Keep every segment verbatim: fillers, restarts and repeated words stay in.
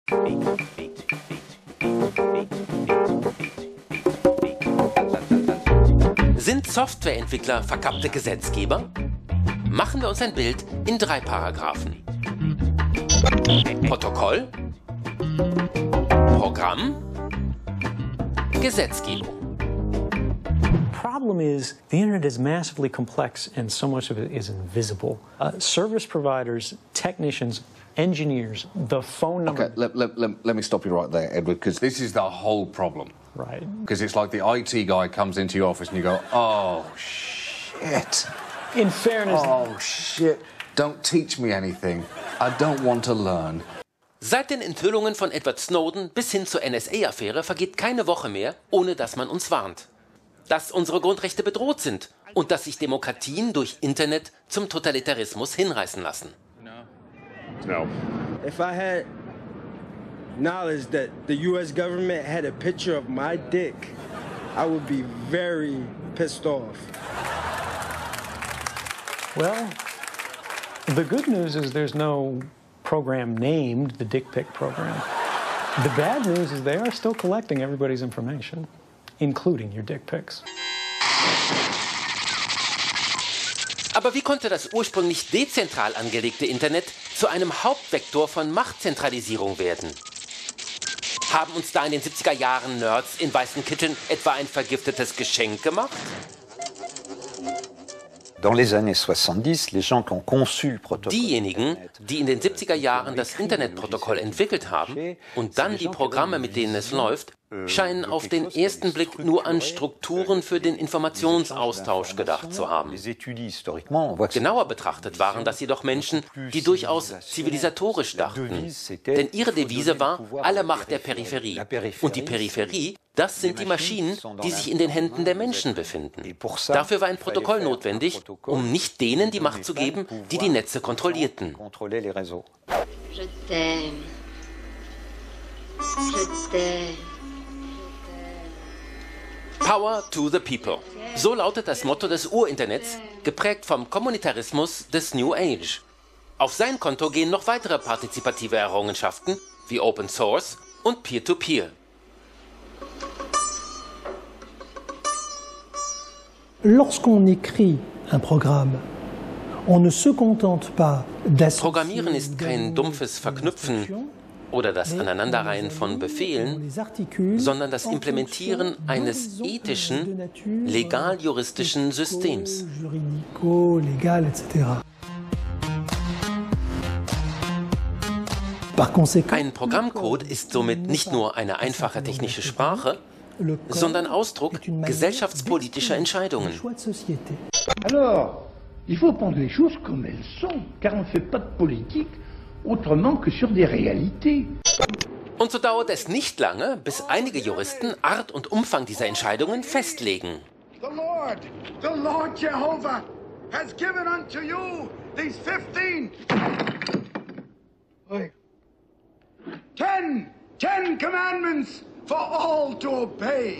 Sind Softwareentwickler verkappte Gesetzgeber? Machen wir uns ein Bild in drei Paragraphen. Protokoll, Programm, Gesetzgebung. Problem is, the internet is massively complex and so much of it is invisible. Uh, service providers, technicians, engineers, the phone number... Okay, let, let, let, let me stop you right there, Edward, because this is the whole problem. Right. Because it's like the I T guy comes into your office and you go, oh, shit. In fairness... Oh, shit. Don't teach me anything. I don't want to learn. Seit den Enthüllungen von Edward Snowden bis hin zur N S A-Affäre vergeht keine Woche mehr, ohne dass man uns warnt. Dass unsere Grundrechte bedroht sind und dass sich Demokratien durch Internet zum Totalitarismus hinreißen lassen. No. If I had knowledge that the U S government had a picture of my dick, I would be very pissed off. Well, the good news is there's no program named the Dick Pic program. The bad news is they are still collecting everybody's information, including your dick pics. Aber wie konnte das ursprünglich dezentral angelegte Internet zu einem Hauptvektor von Machtzentralisierung werden? Haben uns da in den siebziger Jahren Nerds in weißen Kitteln etwa ein vergiftetes Geschenk gemacht? Diejenigen, die in den siebziger Jahren das Internetprotokoll entwickelt haben und dann die Programme, mit denen es läuft, scheinen auf den ersten Blick nur an Strukturen für den Informationsaustausch gedacht zu haben. Genauer betrachtet waren das jedoch Menschen, die durchaus zivilisatorisch dachten. Denn ihre Devise war, alle Macht der Peripherie. Und die Peripherie, das sind die Maschinen, die sich in den Händen der Menschen befinden. Dafür war ein Protokoll notwendig, um nicht denen die Macht zu geben, die die Netze kontrollierten. Je t'aime. Je t'aime. Power to the people. So lautet das Motto des Urinternets, geprägt vom Kommunitarismus des New Age. Auf sein Konto gehen noch weitere partizipative Errungenschaften wie Open Source und Peer-to-Peer. Lorsqu'on écrit un programme, on ne se contente pas d'associer Programmieren ist kein dumpfes Verknüpfen oder das Aneinanderreihen von Befehlen, sondern das Implementieren eines ethischen, legal-juristischen Systems. Ein Programmcode ist somit nicht nur eine einfache technische Sprache, sondern Ausdruck gesellschaftspolitischer Entscheidungen. Alors, il faut prendre les choses comme elles sont, car on ne fait pas de politique autrement que sur des réalités. Und so dauert es nicht lange, bis einige Juristen Art und Umfang dieser Entscheidungen festlegen. The Lord, the Lord Jehovah has given unto you these fifteen, ten, ten commandments for all to obey.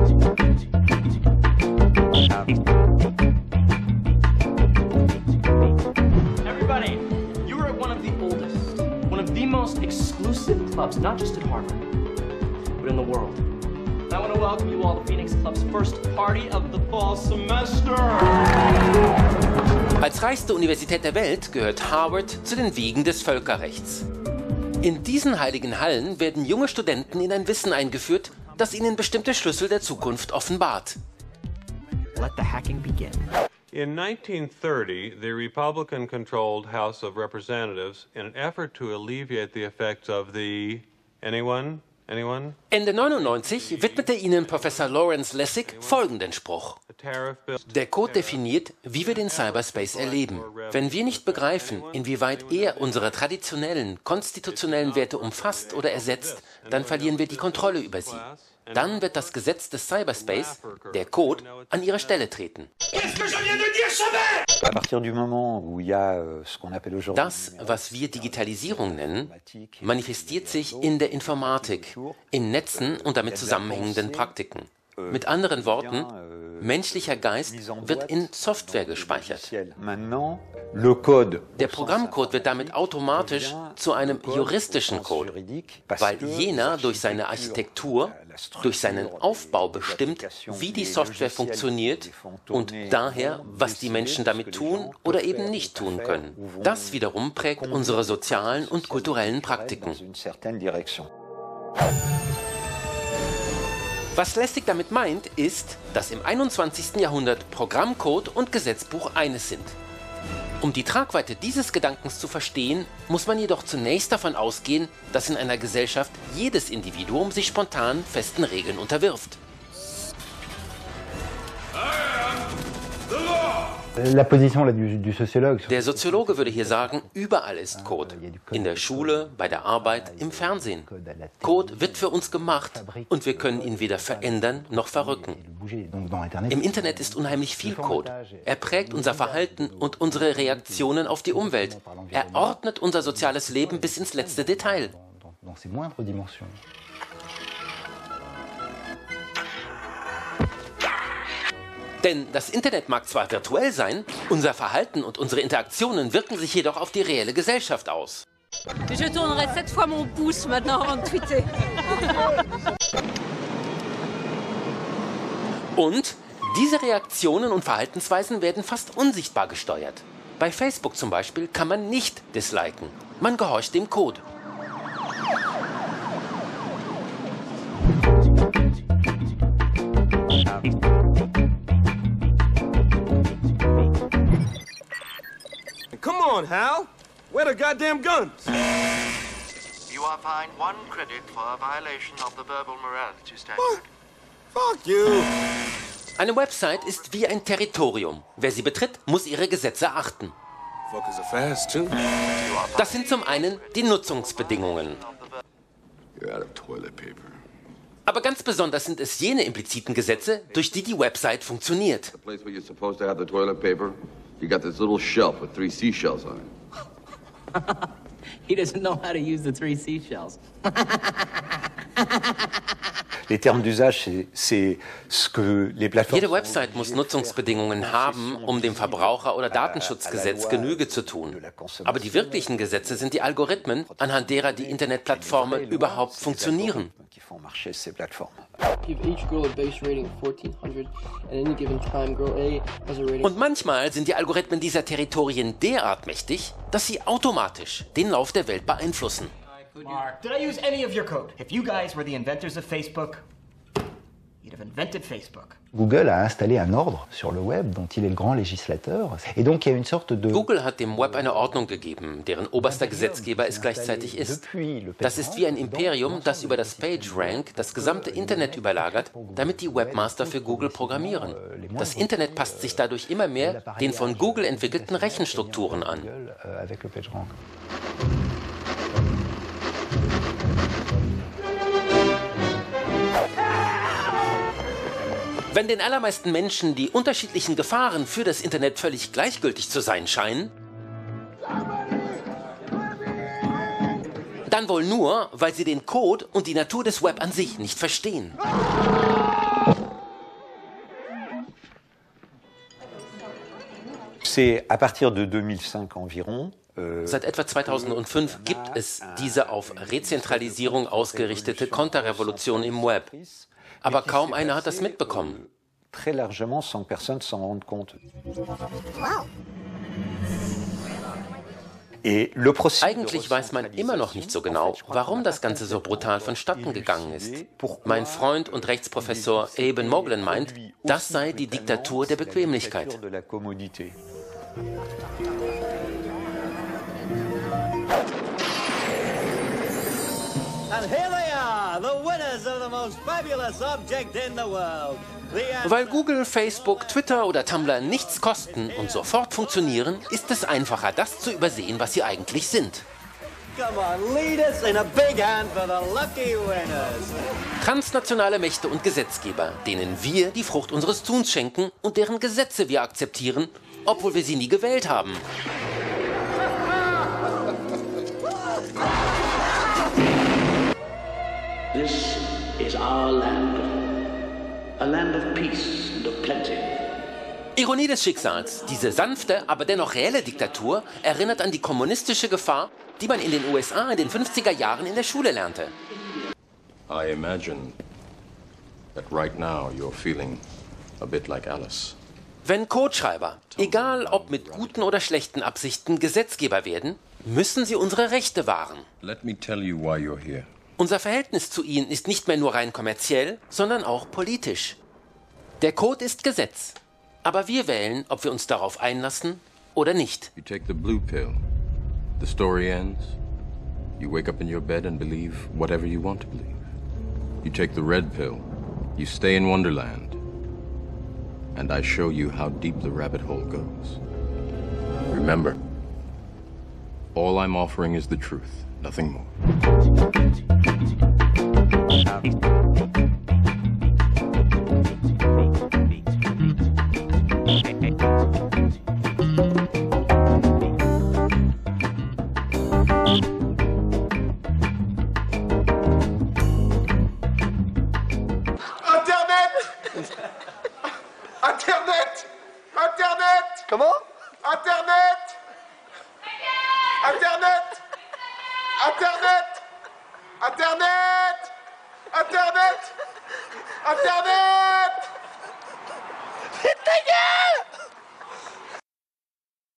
Everybody, you are at one of the oldest, one of the most exclusive clubs, not just at Harvard, but in the world. And I want to welcome you all to Phoenix Club's first party of the fall semester. Als reichste Universität der Welt gehört Harvard zu den Wiegen des Völkerrechts. In diesen heiligen Hallen werden junge Studenten in ein Wissen eingeführt, das ihnen bestimmte Schlüssel der Zukunft offenbart. Let the hacking begin. In nineteen thirty, the Republican-controlled House of Representatives, in an effort to alleviate the effects of the... Anyone? Anyone? Ende neunundneunzig widmete ihnen Professor Lawrence Lessig folgenden Spruch. Der Code definiert, wie wir den Cyberspace erleben. Wenn wir nicht begreifen, inwieweit er unsere traditionellen, konstitutionellen Werte umfasst oder ersetzt, dann verlieren wir die Kontrolle über sie. Dann wird das Gesetz des Cyberspace, der Code, an ihre Stelle treten. Das, was wir Digitalisierung nennen, manifestiert sich in der Informatik, in Netzen und damit zusammenhängenden Praktiken. Mit anderen Worten, menschlicher Geist wird in Software gespeichert. Der Programmcode wird damit automatisch zu einem juristischen Code, weil jener durch seine Architektur, durch seinen Aufbau bestimmt, wie die Software funktioniert und daher, was die Menschen damit tun oder eben nicht tun können. Das wiederum prägt unsere sozialen und kulturellen Praktiken. Was Lessig damit meint, ist, dass im einundzwanzigsten Jahrhundert Programmcode und Gesetzbuch eines sind. Um die Tragweite dieses Gedankens zu verstehen, muss man jedoch zunächst davon ausgehen, dass in einer Gesellschaft jedes Individuum sich spontan festen Regeln unterwirft. Der Soziologe würde hier sagen, überall ist Code. In der Schule, bei der Arbeit, im Fernsehen. Code wird für uns gemacht und wir können ihn weder verändern noch verrücken. Im Internet ist unheimlich viel Code. Er prägt unser Verhalten und unsere Reaktionen auf die Umwelt. Er ordnet unser soziales Leben bis ins letzte Detail. Denn das Internet mag zwar virtuell sein, unser Verhalten und unsere Interaktionen wirken sich jedoch auf die reelle Gesellschaft aus. Je tournerai sept fois mon pouce maintenant avant de tweeter. Und diese Reaktionen und Verhaltensweisen werden fast unsichtbar gesteuert. Bei Facebook zum Beispiel kann man nicht disliken. Man gehorcht dem Code. Come on, Hal. Where the goddamn guns? You are fined one credit for a violation of the verbal morality standard. Fuck you. Eine Website ist wie ein Territorium. Wer sie betritt, muss ihre Gesetze achten. Fuckers are fast too. Das sind zum einen die Nutzungsbedingungen. You're out of toilet paper. Aber ganz besonders sind es jene impliziten Gesetze, durch die die Website funktioniert. The place where you're supposed to have the toilet paper, you got this little shelf with three seashells on it. He doesn't know how to use the three seashells. Les termes d'usage, c'est ce que les plateformes. Jede Website muss Nutzungsbedingungen haben, um dem Verbraucher- oder Datenschutzgesetz Genüge zu tun. Aber die wirklichen Gesetze sind die Algorithmen, anhand derer die Internetplattformen überhaupt funktionieren. Und manchmal sind die Algorithmen dieser Territorien derart mächtig, dass sie automatisch den Lauf der Welt beeinflussen. Mark, did I use any of your code? If you guys were the inventors of Facebook, you'd have invented Facebook. Google a installé un ordre sur le web dont il est le grand législateur. Et donc il y a une sorte de Google hat dem Web eine Ordnung gegeben, deren oberster Gesetzgeber es gleichzeitig ist. Das ist wie ein Imperium, das über das PageRank das gesamte Internet überlagert, damit die Webmaster für Google programmieren. Das Internet passt sich dadurch immer mehr den von Google entwickelten Rechenstrukturen an. Wenn den allermeisten Menschen die unterschiedlichen Gefahren für das Internet völlig gleichgültig zu sein scheinen, dann wohl nur, weil sie den Code und die Natur des Web an sich nicht verstehen. C'est à partir de deux mille cinq environ. Seit etwa zweitausendfünf gibt es diese auf Rezentralisierung ausgerichtete Konterrevolution im Web. Aber kaum einer hat das mitbekommen. Eigentlich weiß man immer noch nicht so genau, warum das Ganze so brutal vonstatten gegangen ist. Mein Freund und Rechtsprofessor Eben Moglen meint, das sei die Diktatur der Bequemlichkeit. And here they are, the winners of the most fabulous object in the world. Weil Google, Facebook, Twitter oder Tumblr nichts kosten und sofort funktionieren, ist es einfacher, das zu übersehen, was sie eigentlich sind. Come on, lead us in a big hand for the lucky winners. Transnationale Mächte und Gesetzgeber, denen wir die Frucht unseres Tuns schenken und deren Gesetze wir akzeptieren, obwohl wir sie nie gewählt haben. This is our land. a land of peace and of plenty. Ironie des Schicksals, diese sanfte, aber dennoch reelle Diktatur erinnert an die kommunistische Gefahr, die man in den U S A in den fünfziger Jahren in der Schule lernte. I imagine that right now you're feeling a bit like Alice. Wenn Codeschreiber, egal ob mit guten oder schlechten Absichten, Gesetzgeber werden, müssen sie unsere Rechte wahren. Let me tell you why you're here. Unser Verhältnis zu ihnen ist nicht mehr nur rein kommerziell, sondern auch politisch. Der Code ist Gesetz, aber wir wählen, ob wir uns darauf einlassen oder nicht. You take the blue pill. The story ends. You wake up in your bed and believe whatever you want to believe. You take the red pill. You stay in Wonderland. And I show you how deep the rabbit hole goes. Remember, all I'm offering is the truth, nothing more. Internet! Internet! Comment? Internet! Internet! Internet! Internet! Internet! Internet!